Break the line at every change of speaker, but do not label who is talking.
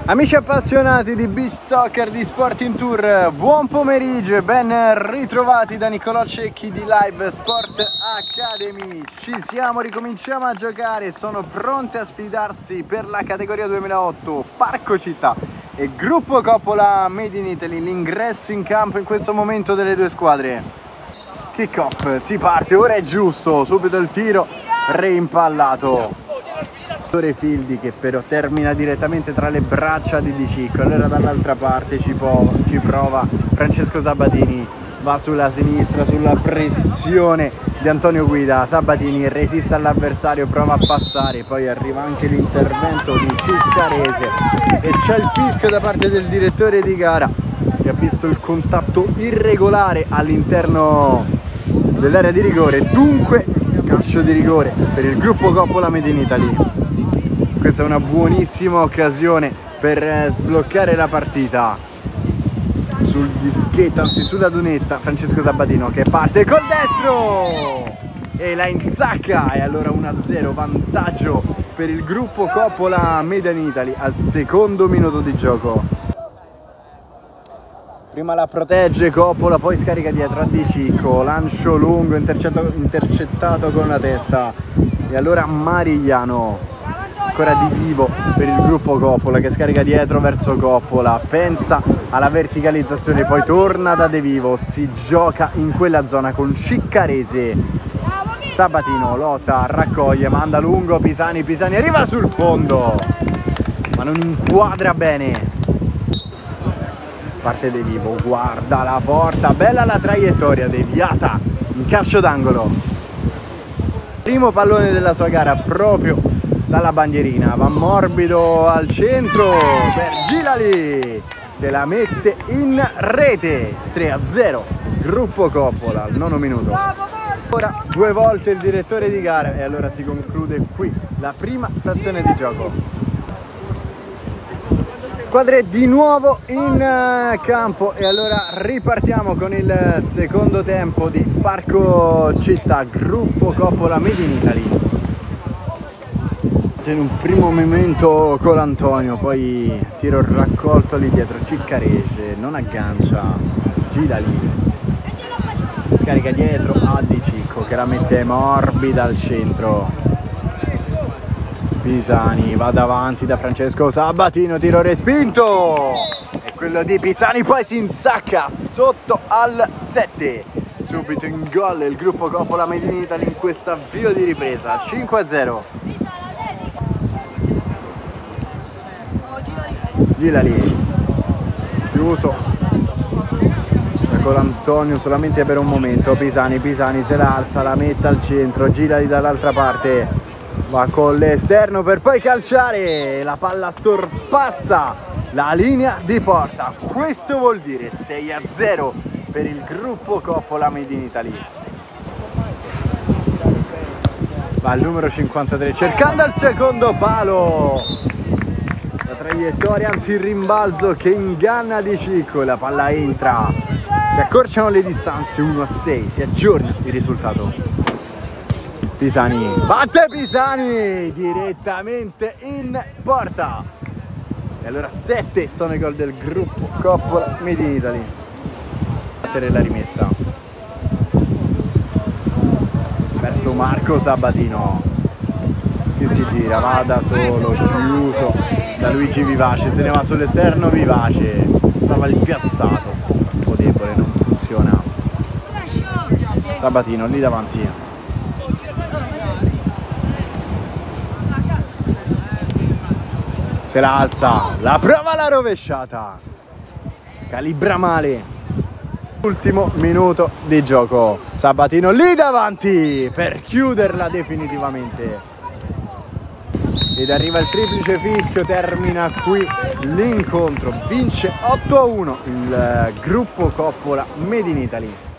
Amici appassionati di beach soccer, di Sport in Tour, buon pomeriggio e ben ritrovati da Niccolò Cecchi di Live Sport Academy. Ci siamo, ricominciamo a giocare, sono pronte a sfidarsi per la categoria 2008 Parco Città e Gruppo Coppola Made in Italy. L'ingresso in campo in questo momento delle due squadre. Kick off, si parte, ora è giusto, subito il tiro reimpallato. Fildi che però termina direttamente tra le braccia di Di Cicco. Allora dall'altra parte ci prova Francesco Sabatini, va sulla sinistra, sulla pressione di Antonio Guida. Sabatini resiste all'avversario, prova a passare, poi arriva anche l'intervento di Ciccarese e c'è il fischio da parte del direttore di gara che ha visto il contatto irregolare all'interno dell'area di rigore, dunque calcio di rigore per il Gruppo Coppola Made in Italy. Questa è una buonissima occasione per sbloccare la partita. Sul dischetto, anzi sulla dunetta, Francesco Sabatino che parte col destro e la insacca, e allora 1-0 vantaggio per il Gruppo Coppola Made in Italy al secondo minuto di gioco. Prima la protegge Coppola, poi scarica dietro a Di Cicco, lancio lungo intercettato con la testa, e allora Marigliano ancora Di Vivo per il Gruppo Coppola che scarica dietro verso Coppola, pensa alla verticalizzazione, poi torna da De Vivo, si gioca in quella zona con Ciccarese. Sabatino lotta, raccoglie, manda lungo Pisani arriva sul fondo ma non inquadra bene. Parte De Vivo, guarda la porta, bella la traiettoria deviata in calcio d'angolo. Primo pallone della sua gara proprio dalla bandierina, va morbido al centro per Gilali che la mette in rete. 3-0 Gruppo Coppola al nono minuto. Ora due volte il direttore di gara e allora si conclude qui la prima frazione di gioco. Squadre di nuovo in campo e allora ripartiamo con il secondo tempo di Parco Città Gruppo Coppola Made in Italy. In un primo momento con Antonio, poi tiro raccolto lì dietro, Ciccarese non aggancia, Gilali scarica dietro a Di Cicco che la mette morbida al centro. Pisani va davanti da Francesco Sabatino, tiro respinto e quello di Pisani poi si insacca sotto al 7. Subito in gol il Gruppo Coppola Made in Italy in questo avvio di ripresa. 5-0. Gilali chiuso con Antonio solamente per un momento. Pisani se la alza, la mette al centro, Gilali dall'altra parte va con l'esterno per poi calciare, la palla sorpassa la linea di porta. Questo vuol dire 6-0 per il Gruppo Coppola Made in Italy. Va il numero 53 cercando il secondo palo, la traiettoria, anzi il rimbalzo che inganna Di Cicco, la palla entra, si accorciano le distanze, 1-6, si aggiorna il risultato. Pisani, batte Pisani direttamente in porta e allora 7 sono i gol del Gruppo Coppola Made in Italy. Battere la rimessa verso Marco Sabatino che si gira, va da solo, chiuso da Luigi Vivace, se ne va sull'esterno Vivace, trova il piazzato un po' debole, non funziona. Sabatino lì davanti, se la alza, la prova la rovesciata, calibra male. Ultimo minuto di gioco, Sabatino lì davanti per chiuderla definitivamente. Ed arriva il triplice fischio, termina qui l'incontro, vince 8-1 il Gruppo Coppola Made in Italy.